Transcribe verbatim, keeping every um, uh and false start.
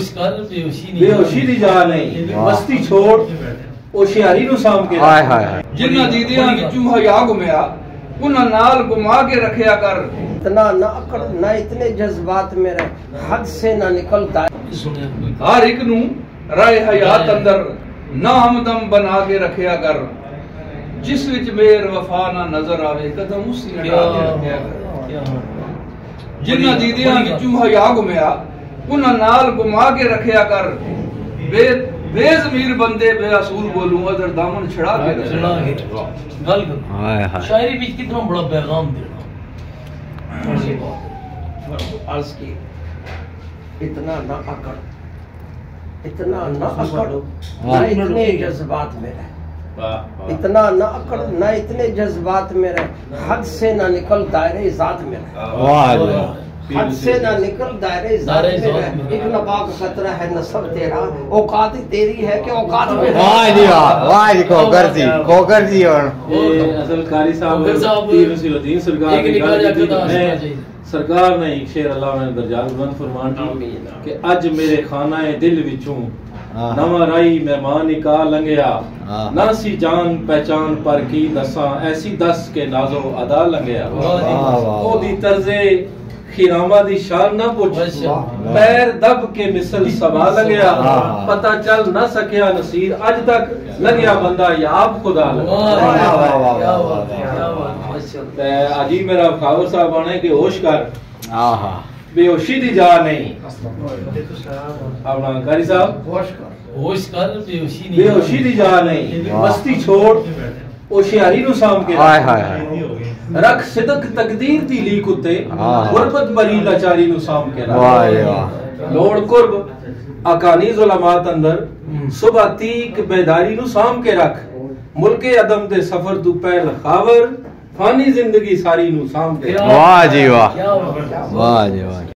होश कर बेहोशी नहीं बेहोशी दी जा नहीं मस्ती छोड़ होशियारी नु साम के हाय हाय जिन्ना दीदियां विचू हया गुमया उन्हां नाल गुमा के रखया कर। इतना ना अकड़ ना इतने जज्बात में रहे हद से ना निकलता। हर एक नू राय हयात अंदर ना हमदम बना के रखया कर। जिस विच मेर वफा ना नजर आवे कदम उसी लगा के रखया कर। जिन्ना दीदियां विचू हया गुमया उन्हां नाल गुमा के रखया कर। बे बेज़मीर बंदे बेअसूल बोलूं अदर दामन छड़ा के छड़ा के गल कर शायरी बीच कितना बड़ा पैगाम देना अर्ज की इतना ना अकड़ इतना ना अकड़ ना इतने जज्बात में रहे इतना ना अकड़ ना इतने जज्बात में रहे हद से ना निकल दायरे ज़ात में रहे हद से ना निकल दायरे ज़ात में रहे। एक नपाक खतरा है नस्ब तेरा औकात तेरी है कि औकात में वाह जी वाह वाह जी कोकर जी कोकर जी और असल कारी साहब पीर नसीरुद्दीन सरकार की गल की सरकार ने एक शेर अल्लाह ने दर्जात बुलंद फरमान की कि अज मेरे खानाए दिल विचों नवा राई मेहमान निकाह लंघिया ना सी जान पहचान पर की दसा ऐसी दस के नाजो अदा लंघिया ओदी तर्जे खिरामा दी शान ना पूछ पैर दब के मिसल सबा लंघिया पता चल ना सकिया नसीर अज तक लंघिया बंदा याब खुदा अजी मेरा खावर साहब आने के होश कर आहा बेहोशी दी जा नहीं अपना कारी साहब होश कर होश कर बेहोशी नहीं बेहोशी दी जा नहीं मस्ती छोड़ होशियारी नु साम के हाय हाय रख सिदक तकदीर दी लीक उत्ते गुरबत बरी लाचारी नु साम के वाह वाह लोड़ कुर्ब अकानी ज़ुलमात अंदर सुबह तीक बेदारी नु साम के रख मुल्के अदम दे सफर तू पहल खावर फानी जिंदगी सारी नु साम के वाह जी वाह वाह जी वाह।